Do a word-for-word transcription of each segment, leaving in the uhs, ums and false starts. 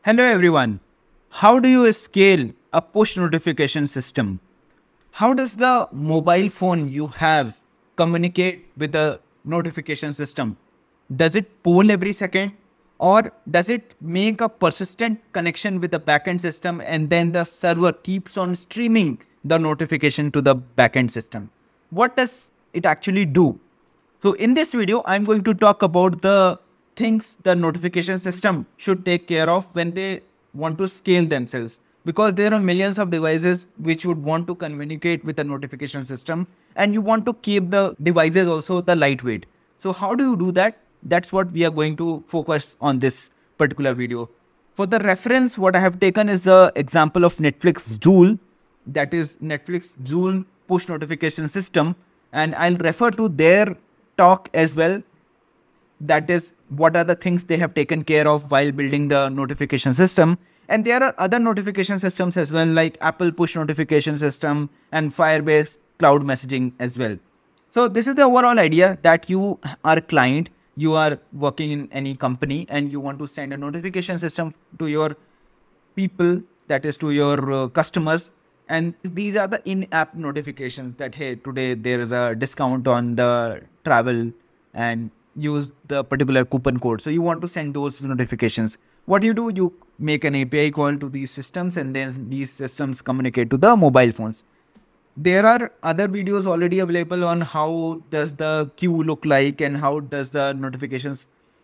Hello everyone. How do you scale a push notification system? How does the mobile phone you have communicate with the notification system? Does it poll every second or does it make a persistent connection with the backend system and then the server keeps on streaming the notification to the backend system? What does it actually do? So in this video, I'm going to talk about the things the notification system should take care of when they want to scale themselves. Because there are millions of devices which would want to communicate with the notification system and you want to keep the devices also the lightweight. So how do you do that? That's what we are going to focus on this particular video. For the reference, what I have taken is the example of Netflix Joule, that is Netflix Joule push notification system. And I'll refer to their talk as well. That is, what are the things they have taken care of while building the notification system. And there are other notification systems as well, like Apple push notification system and Firebase cloud messaging as well. So this is the overall idea that you are a client, you are working in any company and you want to send a notification system to your people, that is to your uh, customers. And these are the in-app notifications that, hey, today there is a discount on the travel and use the particular coupon code. So you want to send those notifications. What you do, you make an A P I call to these systems and then these systems communicate to the mobile phones. There are other videos already available on how does the queue look like and how does the notifications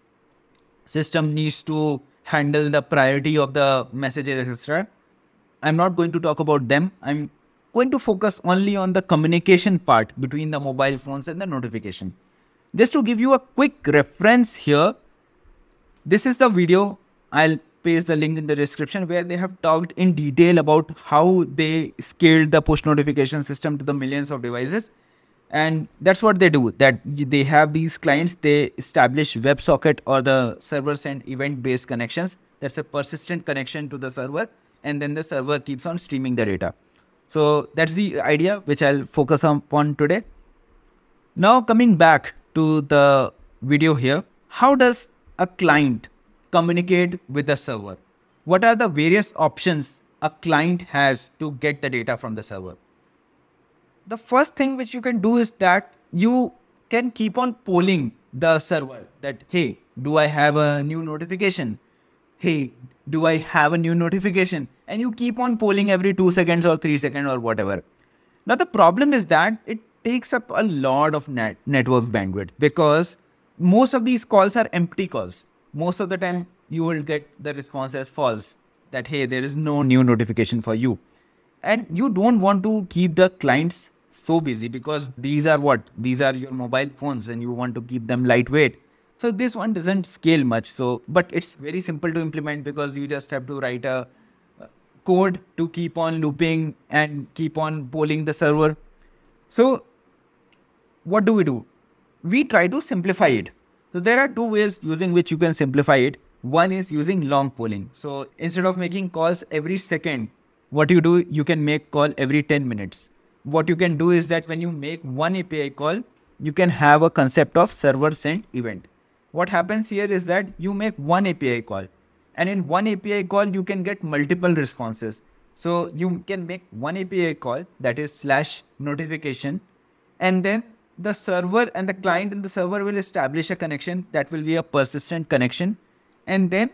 system needs to handle the priority of the messages, et cetera. I'm not going to talk about them. I'm going to focus only on the communication part between the mobile phones and the notification. Just to give you a quick reference here, this is the video. I'll paste the link in the description where they have talked in detail about how they scaled the push notification system to the millions of devices. And that's what they do, that they have these clients, they establish WebSocket or the server send event based connections. That's a persistent connection to the server. And then the server keeps on streaming the data. So that's the idea which I'll focus upon today. Now coming back to the video here, how does a client communicate with the server? What are the various options a client has to get the data from the server? The first thing which you can do is that you can keep on polling the server that, hey, do I have a new notification? Hey, do I have a new notification? And you keep on polling every two seconds or three seconds or whatever. Now the problem is that it takes up a lot of net network bandwidth because most of these calls are empty calls. Most of the time you will get the response as false, that hey, there is no new notification for you. And you don't want to keep the clients so busy because these are what? These are your mobile phones and you want to keep them lightweight. So this one doesn't scale much. So, but it's very simple to implement because you just have to write a code to keep on looping and keep on polling the server. So what do we do? We try to simplify it. So there are two ways using which you can simplify it. One is using long polling. So instead of making calls every second, what you do, you can make call every ten minutes. What you can do is that when you make one A P I call, you can have a concept of server send event. What happens here is that you make one A P I call and in one A P I call, you can get multiple responses. So you can make one A P I call that is slash notification and then the server and the client in the server will establish a connection that will be a persistent connection. And then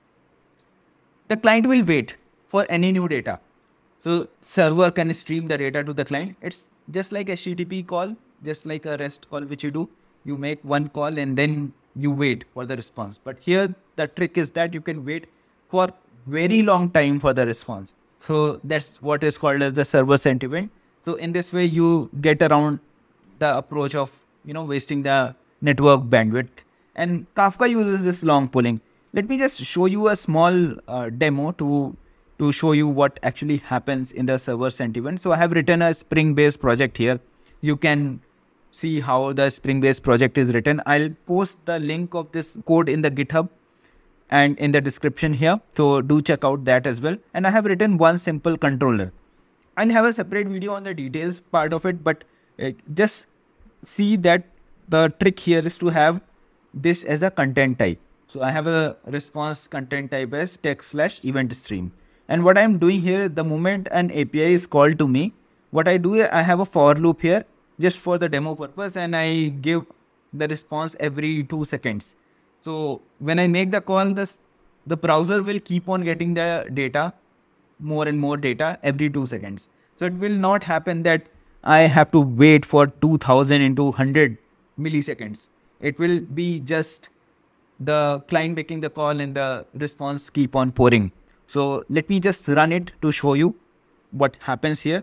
the client will wait for any new data. So server can stream the data to the client. It's just like a H T T P call, just like a REST call, which you do. You make one call and then you wait for the response. But here the trick is that you can wait for very long time for the response. So that's what is called as the server sent event. So in this way, you get around the approach of, you know, wasting the network bandwidth. And Kafka uses this long polling. Let me just show you a small uh, demo to, to show you what actually happens in the server sent event. So I have written a Spring-based project here. You can see how the Spring-based project is written. I'll post the link of this code in the GitHub and in the description here. So do check out that as well. And I have written one simple controller. I'll have a separate video on the details part of it, but uh, just see that the trick here is to have this as a content type. So I have a response content type as text slash event stream. And what I'm doing here, the moment an A P I is called to me, what I do, I have a for loop here just for the demo purpose, and I give the response every two seconds. So when I make the call, this, the browser will keep on getting the data, more and more data every two seconds. So it will not happen that I have to wait for two thousand into one hundred milliseconds. It will be just the client making the call and the response keep on pouring. So let me just run it to show you what happens here.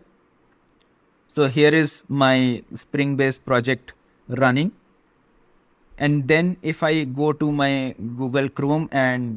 So here is my Spring based project running. And then if I go to my Google Chrome and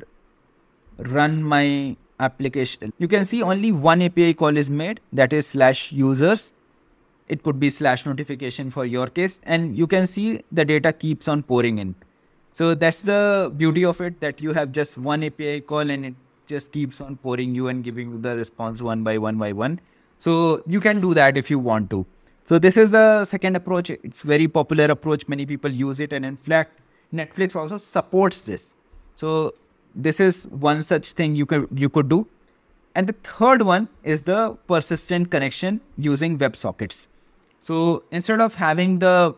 run my application, you can see only one A P I call is made, that is slash users. It could be slash notification for your case. And you can see the data keeps on pouring in. So that's the beauty of it, that you have just one A P I call and it just keeps on pouring you and giving you the response one by one by one. So you can do that if you want to. So this is the second approach. It's very popular approach. Many people use it. And in fact, Netflix also supports this. So this is one such thing you could, you could do. And the third one is the persistent connection using WebSockets. So instead of having the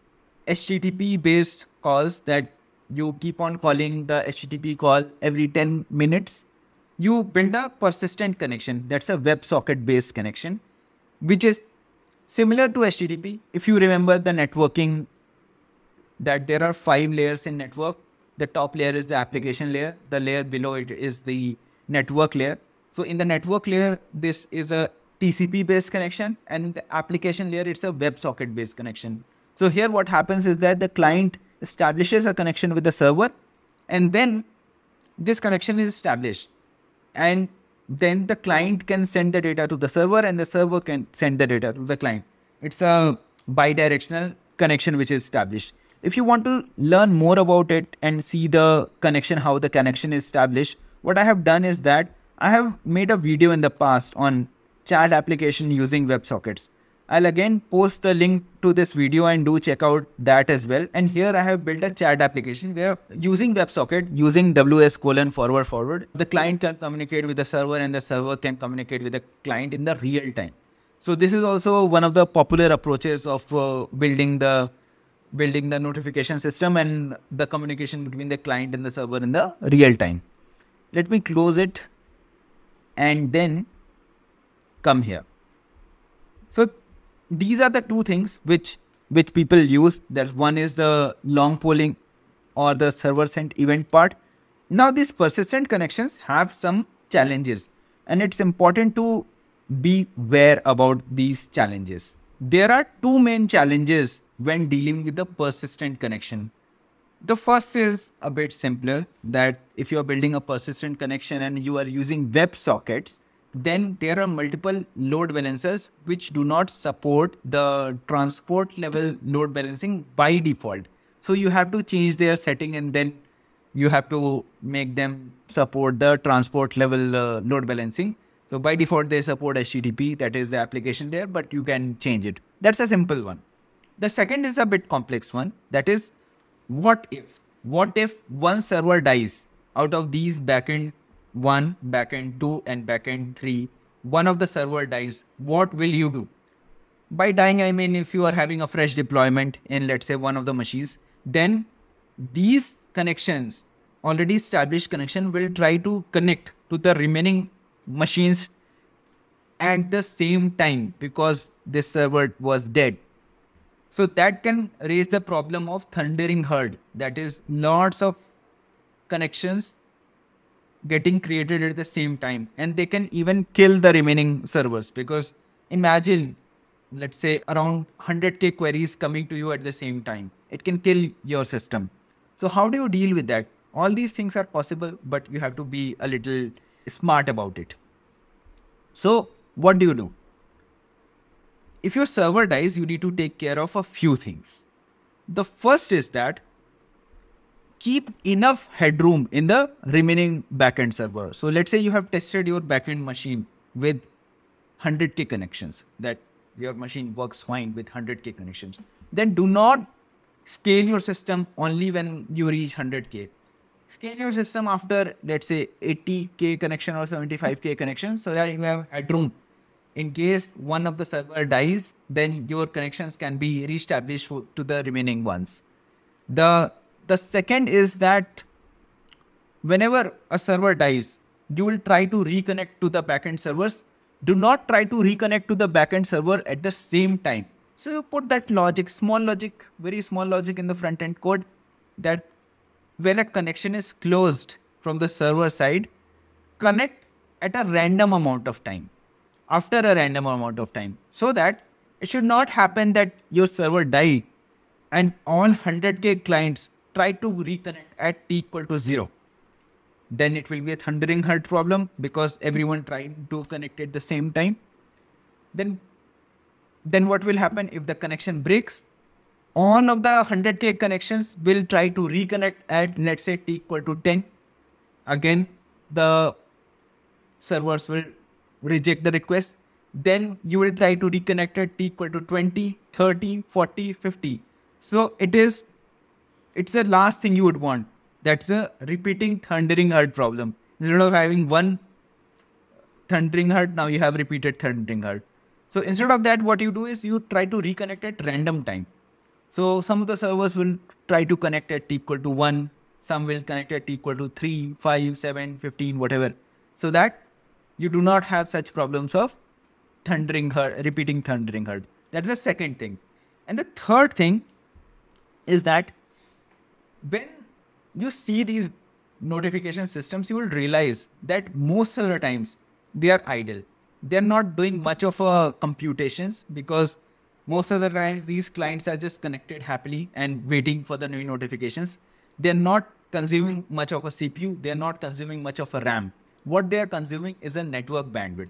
H T T P based calls that you keep on calling the H T T P call every ten minutes, you build a persistent connection. That's a WebSocket based connection, which is similar to H T T P. If you remember the networking, that there are five layers in network. The top layer is the application layer. The layer below it is the network layer. So in the network layer, this is a T C P based connection, and in the application layer, it's a WebSocket based connection. So here what happens is that the client establishes a connection with the server, and then this connection is established. And then the client can send the data to the server, and the server can send the data to the client. It's a bidirectional connection which is established. If you want to learn more about it and see the connection, how the connection is established, what I have done is that I have made a video in the past on chat application using WebSockets. I'll again post the link to this video and do check out that as well. And here I have built a chat application where using WebSocket, using W S colon forward forward, the client can communicate with the server and the server can communicate with the client in the real time. So this is also one of the popular approaches of uh, building the building the notification system and the communication between the client and the server in the real time. Let me close it and then come here. So these are the two things which which people use. That one is the long polling or the server sent event part. Now these persistent connections have some challenges, and it's important to be aware about these challenges. There are two main challenges when dealing with the persistent connection. The first is a bit simpler, that if you are building a persistent connection and you are using WebSockets, then there are multiple load balancers which do not support the transport level load balancing by default. So you have to change their setting, and then you have to make them support the transport level uh, load balancing. So by default, they support H T T P, that is the application layer, but you can change it. That's a simple one. The second is a bit complex one. That is, what if? What if one server dies out of these backend one, backend two, and backend three? One of the server dies. What will you do? By dying, I mean if you are having a fresh deployment in, let's say, one of the machines, then these connections, already established connection, will try to connect to the remaining machines at the same time because this server was dead. So that can raise the problem of thundering herd. That is, lots of connections getting created at the same time, and they can even kill the remaining servers, because imagine, let's say, around one hundred K queries coming to you at the same time. It can kill your system. So how do you deal with that? All these things are possible, but you have to be a little smart about it. So what do you do? If your server dies, you need to take care of a few things. The first is that keep enough headroom in the remaining backend server. So let's say you have tested your backend machine with one hundred K connections, that your machine works fine with one hundred K connections. Then do not scale your system only when you reach one hundred K. scale your system after, let's say, eighty K connection or seventy-five K connection, so that you have headroom. In case one of the server dies, then your connections can be reestablished to the remaining ones. The, the second is that whenever a server dies, you will try to reconnect to the backend servers. Do not try to reconnect to the backend server at the same time. So you put that logic, small logic, very small logic in the front end code, that when a connection is closed from the server side, connect at a random amount of time, after a random amount of time, so that it should not happen that your server die and all one hundred K clients try to reconnect at t equal to zero. Then it will be a thundering herd problem because everyone trying to connect at the same time. Then, then what will happen if the connection breaks? All of the one hundred K connections will try to reconnect at, let's say, t equal to ten. Again, the servers will reject the request. Then you will try to reconnect at t equal to twenty, thirty, forty, fifty. So it is, it's the last thing you would want. That's a repeating thundering herd problem. Instead of having one thundering herd, now you have repeated thundering herd. So instead of that, what you do is you try to reconnect at random time. So some of the servers will try to connect at t equal to one. Some will connect at t equal to three, five, seven, fifteen, whatever. So that you do not have such problems of thundering herd, repeating thundering herd. That's the second thing. And the third thing is that when you see these notification systems, you will realize that most of the times they are idle. They're not doing much of a computations, because most of the times these clients are just connected happily and waiting for the new notifications. They're not consuming much of a C P U. They're not consuming much of a RAM. What they are consuming is a network bandwidth.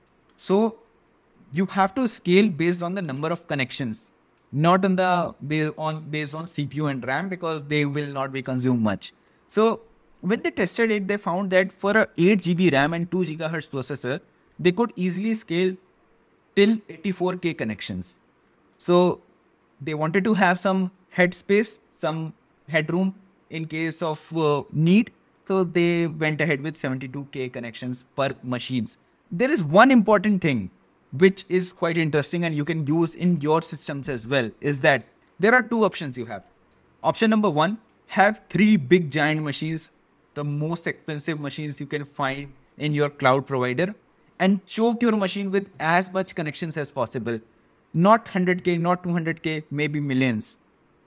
So you have to scale based on the number of connections, not on the based on based on C P U and RAM, because they will not be consumed much. So when they tested it, they found that for a eight G B RAM and two gigahertz processor, they could easily scale till eighty-four K connections. So they wanted to have some headspace, some headroom in case of uh, need. So they went ahead with seventy-two K connections per machines. There is one important thing which is quite interesting and you can use in your systems as well, is that there are two options you have. Option number one, have three big giant machines, the most expensive machines you can find in your cloud provider, and choke your machine with as much connections as possible. Not one hundred K, not two hundred K, maybe millions.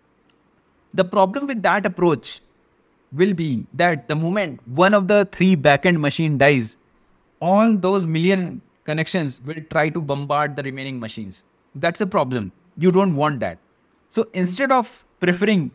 The problem with that approach will be that the moment one of the three backend machine dies, all those million connections will try to bombard the remaining machines. That's a problem. You don't want that. So instead of preferring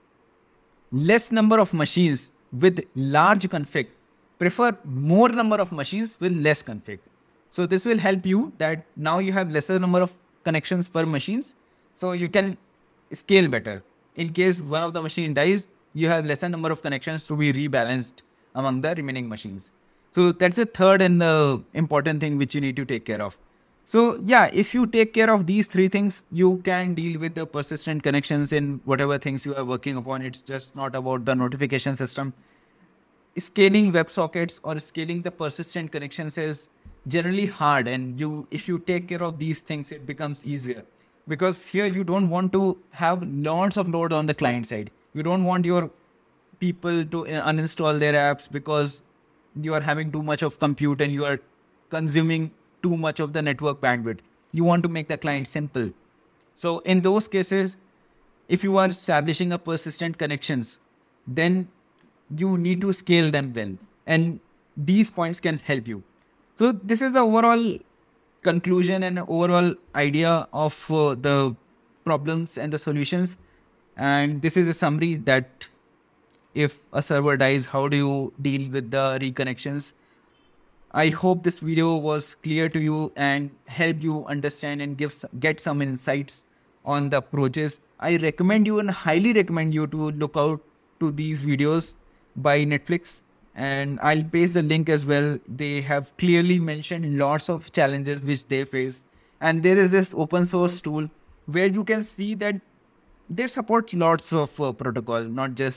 less number of machines with large config, prefer more number of machines with less config. So this will help you that now you have lesser number of connections per machines, so you can scale better. In case one of the machine dies, you have lesser number of connections to be rebalanced among the remaining machines. So that's the third and the important thing which you need to take care of. So yeah, if you take care of these three things, you can deal with the persistent connections in whatever things you are working upon. It's just not about the notification system. Scaling WebSockets or scaling the persistent connections is generally hard, and you, if you take care of these things, it becomes easier, because here you don't want to have lots of load on the client side. You don't want your people to uninstall their apps because you are having too much of compute and you are consuming too much of the network bandwidth. You want to make the client simple. So in those cases, if you are establishing a persistent connections, then you need to scale them well, and these points can help you. So this is the overall conclusion and overall idea of uh, the problems and the solutions. And this is a summary that if a server dies, how do you deal with the reconnections? I hope this video was clear to you and help you understand and give get some insights on the approaches. I recommend you and highly recommend you to look out to these videos by Netflix, and I'll paste the link as well. They have clearly mentioned lots of challenges which they face, and there is this open source tool where you can see that they support lots of uh, protocol, not just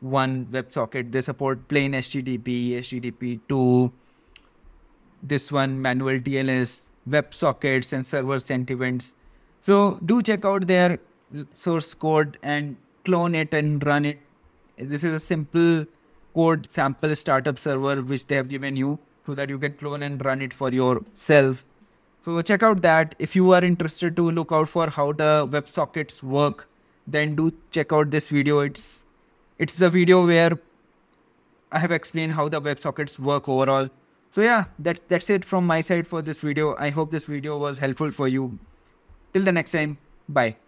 one WebSocket. They support plain H T T P, H T T P two, this one manual T L S, WebSockets, and server sentiments. So do check out their source code and clone it and run it. This is a simple code sample startup server which they have given you so that you can clone and run it for yourself. So check out that. If you are interested to look out for how the WebSockets work, then do check out this video. It's it's a video where I have explained how the WebSockets work overall. So yeah, that, that's it from my side for this video. I hope this video was helpful for you. Till the next time, bye.